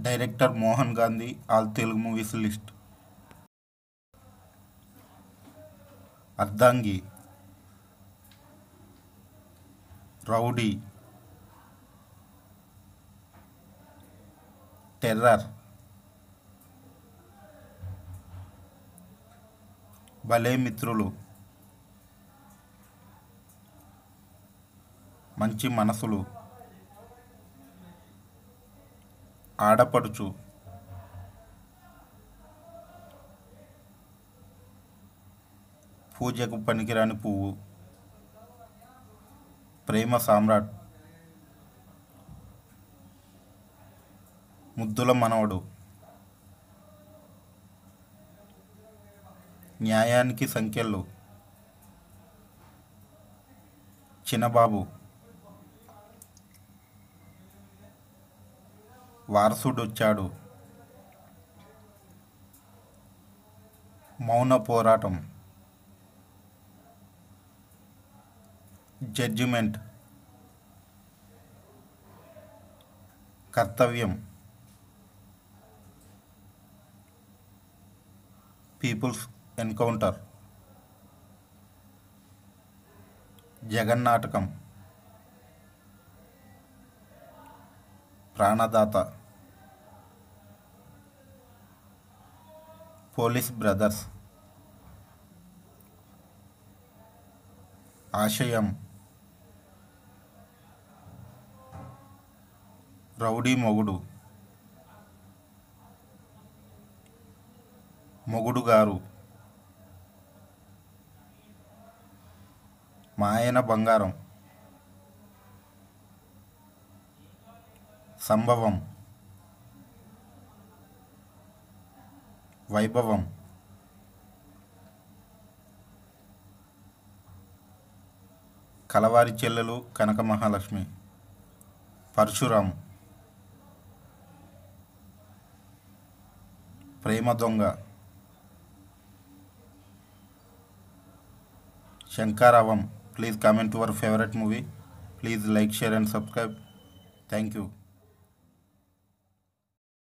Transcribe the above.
Director Mohan Gandhi all Telugu movies list. Ardhangi, rowdy, terror, Bhale Mitrulu, మంచి మనసులు, ఆడపడుచు, పూజకు పనికిరాని పువ్వు, ప్రేమ సామ్రాట్, ముద్దుల మనవడు, న్యాయానికి సంఖ్యలు, చిన్నబాబు, వారసుడొచ్చాడు, మౌన Poratam, judgement, Kartavyam, people's encounter, Jagannatakam, Pranadata, police brothers, Aasayam, rowdy Mogudu, Mogudu గారు, మాయన బంగారం, సంభవం, వైభవం, కలవారి చెల్లెలు కనక మహాలక్ష్మి, పరశురాం, ప్రేమ దొంగ, శంకరావం. Please comment your favorite movie. Please like, share and subscribe. Thank you.